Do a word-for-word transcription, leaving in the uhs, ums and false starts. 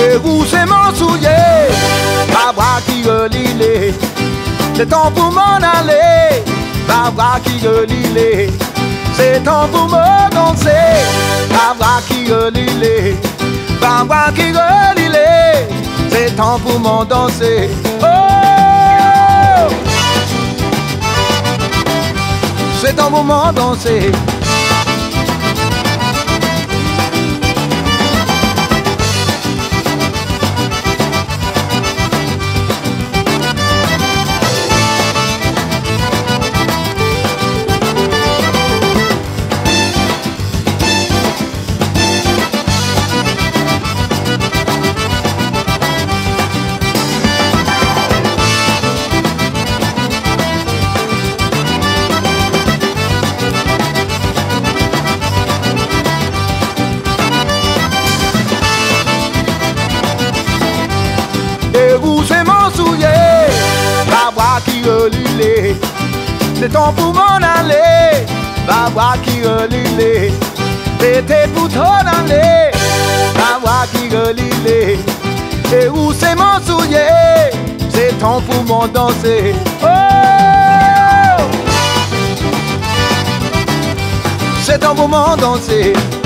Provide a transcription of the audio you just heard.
Et vous c'est mon soulier, ma bras qui relie les. C'est temps pour m'en aller, ma bras qui relie les. C'est temps pour me danser, ma bras qui relie les. Ma bras qui relie les. C'est temps pour m'en danser. Oh, c'est temps pour m'en danser. C'est mon soulier, ma bras qui relie les. C'est temps pour m'en aller, ma bras qui relie les. C'était pour t'en aller, ma bras qui relie les. Et où c'est mon soulier, c'est temps pour m'en danser. Oh, c'est temps pour m'en danser.